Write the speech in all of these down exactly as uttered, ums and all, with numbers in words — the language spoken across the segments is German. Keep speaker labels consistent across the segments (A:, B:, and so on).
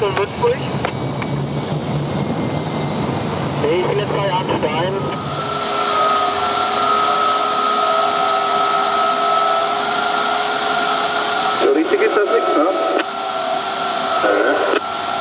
A: Richtung Würzburg. Nee, ich bin jetzt bei Arnstein.
B: So richtig ist das nicht, ne? Ja.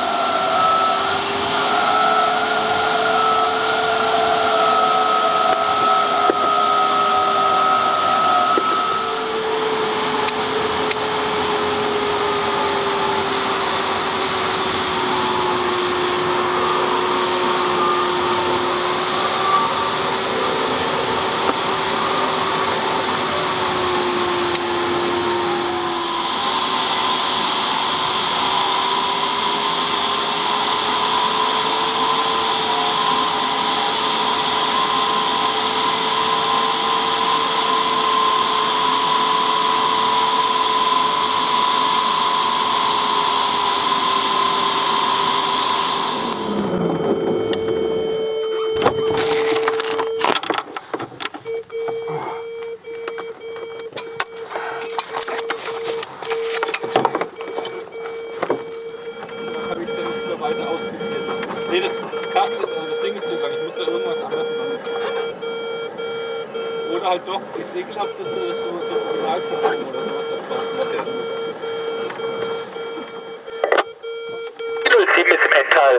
C: Weiter ausprobiert. Nee, das, das, kann, das Ding ist zu lang, ich muss da irgendwas anderes machen. Oder halt doch, ist ekelhaft, dass du das so so Originalprogramm oder sowas da drauf machst.
A: null sieben ist im Endteil.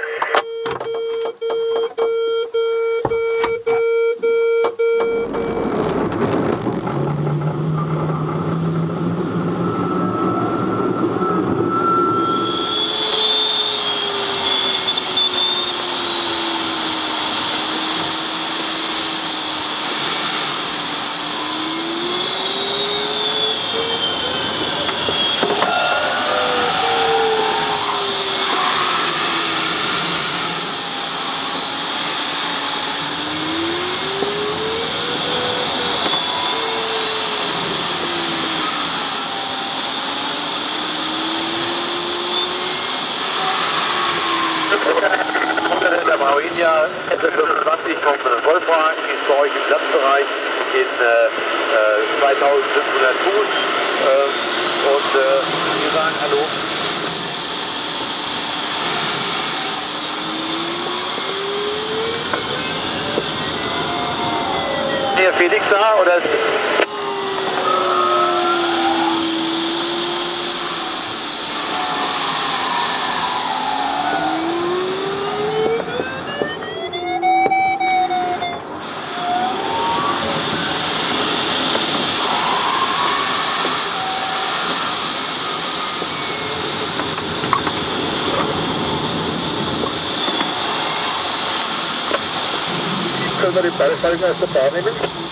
A: Der Mauinia S F fünfundzwanzig vom Wolfwagen ist bei euch im Platzbereich in äh, äh, zweitausendfünfhundert Fuß äh, und äh, wir sagen Hallo. Ist der Felix da oder ist können wir die Ballsteine aus der Bahn nehmen?